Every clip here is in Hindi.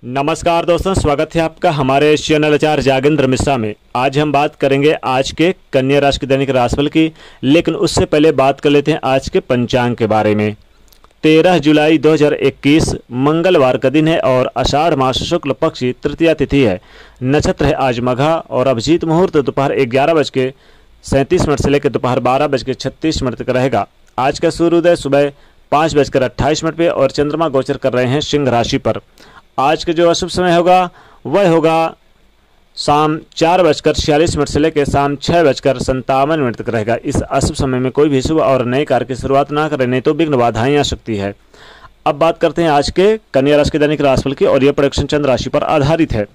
नमस्कार दोस्तों, स्वागत है आपका हमारे चैनल आचार्य जागेंद्र मिश्रा में। आज हम बात करेंगे आज के कन्या राशि के दैनिक राशिफल की, लेकिन उससे पहले बात कर लेते हैं आज के पंचांग के बारे में। 13 जुलाई 2021 मंगलवार का दिन है और आषाढ़ मास शुक्ल पक्ष की तृतीया तिथि है। नक्षत्र है आज मघा और अभिजीत मुहूर्त दोपहर 11:37 से लेकर दोपहर 12:36 तक रहेगा। आज का सूर्योदय सुबह 5:28 पे और चंद्रमा गोचर कर रहे हैं सिंह राशि पर। आज का जो अशुभ समय होगा वह होगा शाम 4:46 से लेकर शाम 6:57 तक रहेगा। इस अशुभ समय में कोई भी शुभ और नए कार्य की शुरुआत ना करें, नहीं तो विघ्न बाधाएं आ सकती है। अब बात करते हैं आज के कन्या राशि के दैनिक राशिफल की, और यह प्रेडिक्शन चंद्र राशि पर आधारित है।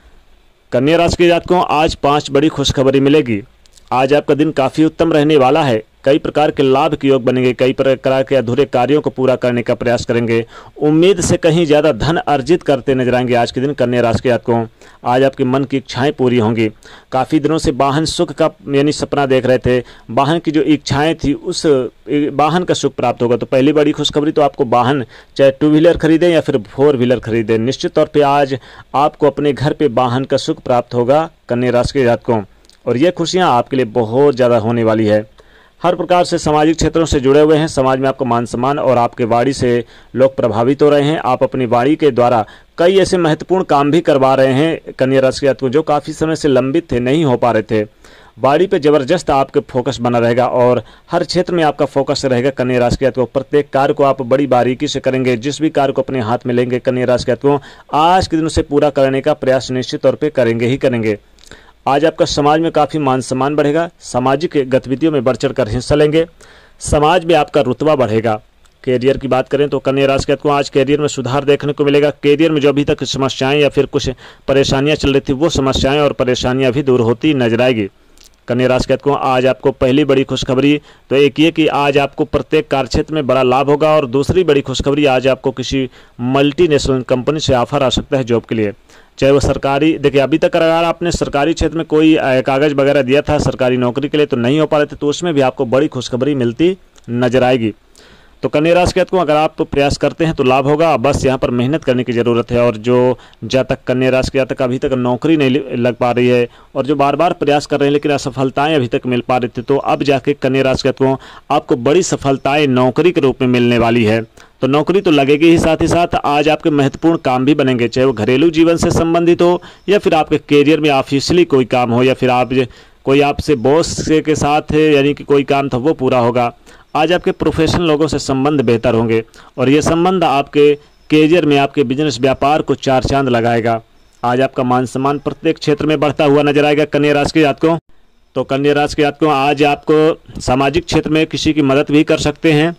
कन्या राशि के जातकों आज 5 बड़ी खुशखबरी मिलेगी। आज आपका दिन काफी उत्तम रहने वाला है। कई प्रकार के लाभ के योग बनेंगे, कई प्रकार के अधूरे कार्यों को पूरा करने का प्रयास करेंगे। उम्मीद से कहीं ज्यादा धन अर्जित करते नजर आएंगे आज के दिन कन्या राशि के जातकों। आज आपके मन की इच्छाएं पूरी होंगी। काफी दिनों से वाहन सुख का यानी सपना देख रहे थे, वाहन की जो इच्छाएं थी उस वाहन का सुख प्राप्त होगा। तो पहली बड़ी खुशखबरी तो आपको वाहन, चाहे 2 व्हीलर खरीदें या फिर 4 व्हीलर खरीदें, निश्चित तौर पर आज आपको अपने घर पे वाहन का सुख प्राप्त होगा कन्या राशि के जातकों। और ये खुशियां आपके लिए बहुत ज़्यादा होने वाली है। हर प्रकार से सामाजिक क्षेत्रों से जुड़े हुए हैं, समाज में आपको मान सम्मान और आपके वाणी से लोग प्रभावित हो रहे हैं। आप अपनी वाणी के द्वारा कई ऐसे महत्वपूर्ण काम भी करवा रहे हैं कन्या राशि के जातकों, जो काफ़ी समय से लंबित थे, नहीं हो पा रहे थे। वाणी पे जबरदस्त आपके फोकस बना रहेगा और हर क्षेत्र में आपका फोकस रहेगा कन्या राशि के जातकों। प्रत्येक कार्य को आप बड़ी बारीकी से करेंगे। जिस भी कार्य को अपने हाथ में लेंगे कन्या राशि के जातकों, आज के दिन उसे पूरा करने का प्रयास निश्चित तौर पर करेंगे ही करेंगे। आज आपका समाज में काफ़ी मान सम्मान बढ़ेगा। सामाजिक गतिविधियों में बढ़ चढ़कर हिस्सा लेंगे। समाज में आपका रुतबा बढ़ेगा। कैरियर की बात करें तो कन्या राशि के जातकों आज कैरियर में सुधार देखने को मिलेगा। कैरियर में जो अभी तक समस्याएं या फिर कुछ परेशानियां चल रही थी, वो समस्याएं और परेशानियां भी दूर होती नजर आएगी। कन्या राशि के जातकों आज आपको पहली बड़ी खुशखबरी तो एक ये कि आज आपको प्रत्येक कार्यक्षेत्र में बड़ा लाभ होगा। और दूसरी बड़ी खुशखबरी, आज आपको किसी मल्टीनेशनल कंपनी से ऑफर आ सकता है जॉब के लिए, चाहे वो सरकारी। देखिए, अभी तक अगर आपने सरकारी क्षेत्र में कोई कागज वगैरह दिया था सरकारी नौकरी के लिए तो नहीं हो पा रहे थे, तो उसमें भी आपको बड़ी खुशखबरी मिलती नजर आएगी। तो कन्या राशि के जातकों अगर आप प्रयास करते हैं तो लाभ होगा, बस यहाँ पर मेहनत करने की ज़रूरत है। और जो जातक कन्या राशि के जातक अभी तक नौकरी नहीं लग पा रही है और जो बार बार प्रयास कर रहे हैं लेकिन असफलताएं अभी तक मिल पा रही थी, तो अब जाके कन्या राशि के जातकों आपको बड़ी सफलताएं नौकरी के रूप में मिलने वाली है। तो नौकरी तो लगेगी ही, साथ आज आपके महत्वपूर्ण काम भी बनेंगे, चाहे वो घरेलू जीवन से संबंधित हो या फिर आपके कैरियर में ऑफिशियली कोई काम हो या फिर आप कोई आपसे बॉस के साथ है यानी कि कोई काम था वो पूरा होगा। आज आपके प्रोफेशनल लोगों से संबंध बेहतर होंगे और ये संबंध आपके कैरियर में, आपके बिजनेस व्यापार को 4 चांद लगाएगा। आज आपका मान सम्मान प्रत्येक क्षेत्र में बढ़ता हुआ नजर आएगा कन्या राशि के जातकों। तो कन्या राशि के जातकों आज आपको सामाजिक क्षेत्र में किसी की मदद भी कर सकते हैं।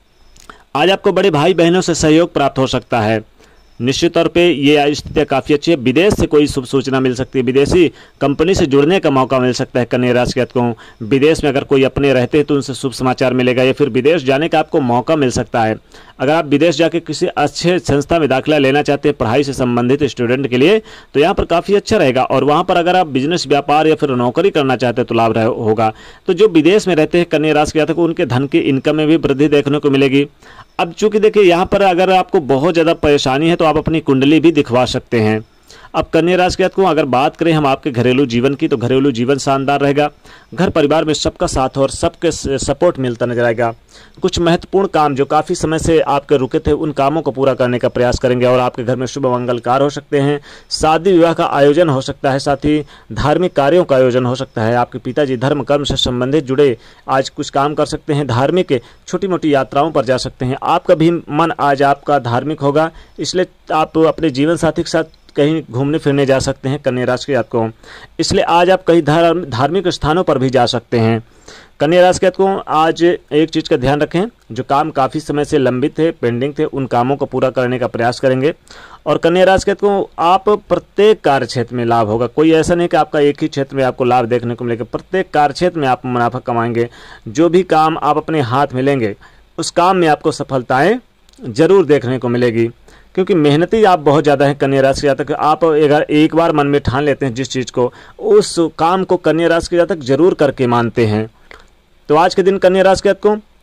आज आपको बड़े भाई बहनों से सहयोग प्राप्त हो सकता है। निश्चित तौर पे ये स्थिति काफ़ी अच्छी है। विदेश से कोई शुभ सूचना मिल सकती है, विदेशी कंपनी से जुड़ने का मौका मिल सकता है कन्या राशि के जातकों। विदेश में अगर कोई अपने रहते हैं तो उनसे शुभ समाचार मिलेगा या फिर विदेश जाने का आपको मौका मिल सकता है। अगर आप विदेश जाके किसी अच्छे संस्था में दाखिला लेना चाहते हैं पढ़ाई से संबंधित स्टूडेंट के लिए, तो यहाँ पर काफ़ी अच्छा रहेगा। और वहाँ पर अगर आप बिजनेस व्यापार या फिर नौकरी करना चाहते हैं तो लाभ होगा। तो जो विदेश में रहते हैं कन्या राशि के जातक, उनके धन की इनकम में भी वृद्धि देखने को मिलेगी। अब चूंकि देखिए यहाँ पर अगर आपको बहुत ज़्यादा परेशानी है तो आप अपनी कुंडली भी दिखवा सकते हैं। अब कन्या राशि के जातकों अगर बात करें हम आपके घरेलू जीवन की, तो घरेलू जीवन शानदार रहेगा। घर परिवार में सबका साथ और सबके सपोर्ट मिलता नजर आएगा। कुछ महत्वपूर्ण काम जो काफ़ी समय से आपके रुके थे उन कामों को पूरा करने का प्रयास करेंगे और आपके घर में शुभ मंगल कार्य हो सकते हैं। शादी विवाह का आयोजन हो सकता है, साथ ही धार्मिक कार्यों का आयोजन हो सकता है। आपके पिताजी धर्म कर्म से संबंधित जुड़े आज कुछ काम कर सकते हैं। धार्मिक छोटी मोटी यात्राओं पर जा सकते हैं। आपका भी मन आज आपका धार्मिक होगा, इसलिए आप अपने जीवन साथी के साथ कहीं घूमने फिरने जा सकते हैं कन्या राशि के जातकों। इसलिए आज आप कई धार्मिक स्थानों पर भी जा सकते हैं। कन्या राशि के जातकों आज एक चीज़ का ध्यान रखें, जो काम काफ़ी समय से लंबित थे, पेंडिंग थे, उन कामों को पूरा करने का प्रयास करेंगे। और कन्या राशि के जातकों आप प्रत्येक कार्य क्षेत्र में लाभ होगा। कोई ऐसा नहीं कि आपका एक ही क्षेत्र में आपको लाभ देखने को मिलेगा, प्रत्येक कार्य क्षेत्र में आप मुनाफा कमाएंगे। जो भी काम आप अपने हाथ में लेंगे उस काम में आपको सफलताएँ जरूर देखने को मिलेगी, क्योंकि मेहनती आप बहुत ज़्यादा हैं कन्या राशि के जातक। आप अगर एक बार मन में ठान लेते हैं जिस चीज़ को, उस काम को कन्या राशि के जातक जरूर करके मानते हैं। तो आज के दिन कन्या राशि के जातकों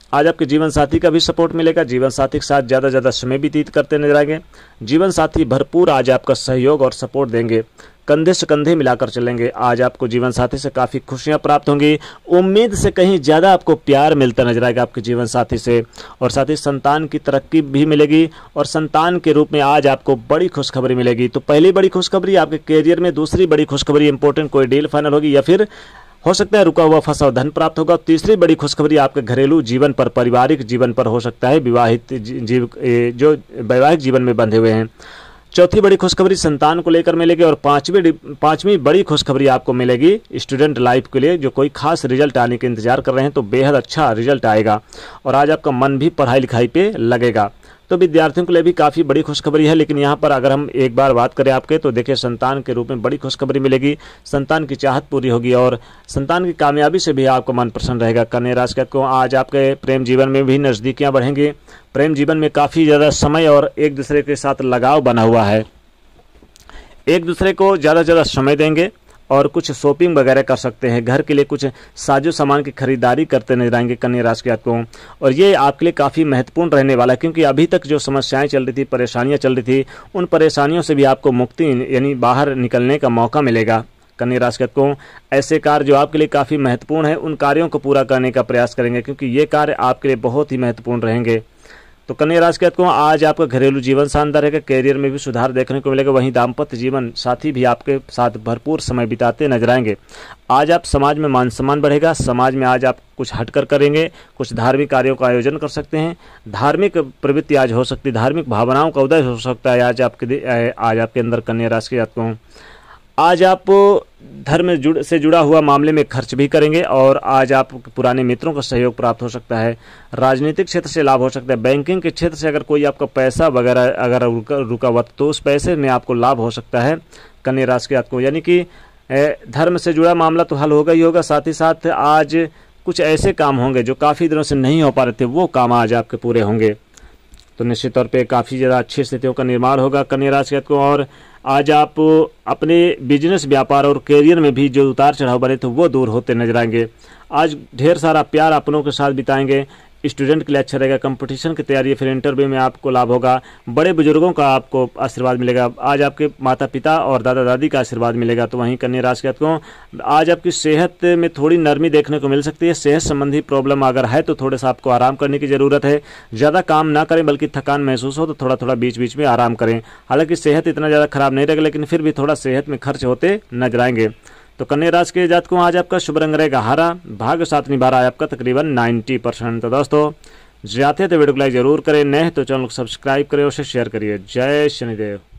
आज आपके जीवन साथी का भी सपोर्ट मिलेगा। जीवन साथी के साथ ज़्यादा से ज़्यादा समय व्यतीत करते नजर आएंगे। जीवन साथी भरपूर आज आपका सहयोग और सपोर्ट देंगे, कंधे से कंधे मिलाकर चलेंगे। आज आपको जीवन साथी से काफ़ी खुशियां प्राप्त होंगी। उम्मीद से कहीं ज़्यादा आपको प्यार मिलता नजर आएगा आपके जीवन साथी से, और साथ ही संतान की तरक्की भी मिलेगी और संतान के रूप में आज आपको बड़ी खुशखबरी मिलेगी। तो पहली बड़ी खुशखबरी आपके करियर में, दूसरी बड़ी खुशखबरी इंपॉर्टेंट कोई डील फाइनल होगी या फिर हो सकता है रुका हुआ फंसा हुआ धन प्राप्त होगा। तीसरी बड़ी खुशखबरी आपके घरेलू जीवन पर, पारिवारिक जीवन पर हो सकता है, विवाहित जो वैवाहिक जीवन में बंधे हुए हैं। चौथी बड़ी खुशखबरी संतान को लेकर मिलेगी और पांचवी बड़ी खुशखबरी आपको मिलेगी स्टूडेंट लाइफ के लिए, जो कोई खास रिजल्ट आने के इंतजार कर रहे हैं तो बेहद अच्छा रिजल्ट आएगा और आज आपका मन भी पढ़ाई लिखाई पे लगेगा। तो विद्यार्थियों के लिए भी काफ़ी बड़ी खुशखबरी है। लेकिन यहाँ पर अगर हम एक बार बात करें आपके, तो देखिए संतान के रूप में बड़ी खुशखबरी मिलेगी, संतान की चाहत पूरी होगी और संतान की कामयाबी से भी आपका मन प्रसन्न रहेगा। कन्या राशि को आज आपके प्रेम जीवन में भी नज़दीकियाँ बढ़ेंगी। प्रेम जीवन में काफ़ी ज़्यादा समय और एक दूसरे के साथ लगाव बना हुआ है, एक दूसरे को ज़्यादा से ज़्यादा समय देंगे और कुछ शॉपिंग वगैरह कर सकते हैं। घर के लिए कुछ साजो सामान की खरीदारी करते नजर आएंगे कन्या राशि के जातकों, और ये आपके लिए काफ़ी महत्वपूर्ण रहने वाला है, क्योंकि अभी तक जो समस्याएं चल रही थी, परेशानियां चल रही थी, उन परेशानियों से भी आपको मुक्ति यानी बाहर निकलने का मौका मिलेगा। कन्या राशि के जातकों, ऐसे कार्य जो आपके लिए काफ़ी महत्वपूर्ण है, उन कार्यों को पूरा करने का प्रयास करेंगे, क्योंकि ये कार्य आपके लिए बहुत ही महत्वपूर्ण रहेंगे। तो कन्या राशि के जातकों, आज आपका घरेलू जीवन शानदार रहेगा, कैरियर में भी सुधार देखने को मिलेगा। वहीं दाम्पत्य जीवन साथी भी आपके साथ भरपूर समय बिताते नजर आएंगे। आज आप समाज में मान सम्मान बढ़ेगा। समाज में आज आप कुछ हटकर करेंगे, कुछ धार्मिक कार्यों का आयोजन कर सकते हैं। धार्मिक प्रवृत्ति आज हो सकती है, धार्मिक भावनाओं का उदय हो सकता है आज आपके अंदर कन्या राशि के जातकों। आज आप धर्म से जुड़ा हुआ मामले में खर्च भी करेंगे और आज आप पुराने मित्रों का सहयोग प्राप्त हो सकता है। राजनीतिक क्षेत्र से लाभ हो सकता है। बैंकिंग के क्षेत्र से अगर कोई आपका पैसा वगैरह अगर रुका हुआ तो उस पैसे में आपको लाभ हो सकता है कन्या राशि के जातकों। यानी कि धर्म से जुड़ा मामला तो हल होगा ही होगा, साथ ही साथ आज कुछ ऐसे काम होंगे जो काफ़ी दिनों से नहीं हो पा रहे थे, वो काम आज आपके पूरे होंगे। तो निश्चित तौर पे काफ़ी ज़्यादा अच्छी स्थितियों का निर्माण होगा कन्या राशि के जातकों। और आज आप अपने बिजनेस, व्यापार और करियर में भी जो उतार चढ़ाव बने थे वो दूर होते नजर आएंगे। आज ढेर सारा प्यार अपनों के साथ बिताएंगे। स्टूडेंट के लिए अच्छा रहेगा। कंपटीशन की तैयारी, फिर इंटरव्यू में आपको लाभ होगा। बड़े बुजुर्गों का आपको आशीर्वाद मिलेगा। आज आपके माता पिता और दादा दादी का आशीर्वाद मिलेगा। तो वहीं कन्या राशि के जातकों, आज आपकी सेहत में थोड़ी नरमी देखने को मिल सकती है। सेहत संबंधी प्रॉब्लम अगर है तो थोड़ा सा आपको आराम करने की ज़रूरत है। ज़्यादा काम ना करें, बल्कि थकान महसूस हो तो थोड़ा थोड़ा बीच बीच में आराम करें। हालांकि सेहत इतना ज़्यादा खराब नहीं रहेगा, लेकिन फिर भी थोड़ा सेहत में खर्च होते नजर आएंगे। तो कन्या राशि के जातकों, आज आपका शुभ रंग रहेगा हरा। भाग्य साथ निभा रहा है आपका तकरीबन 90%। तो दोस्तों, जाते तो वीडियो को लाइक जरूर करें, नए तो चैनल को सब्सक्राइब करें और शेयर करिए। जय शनिदेव।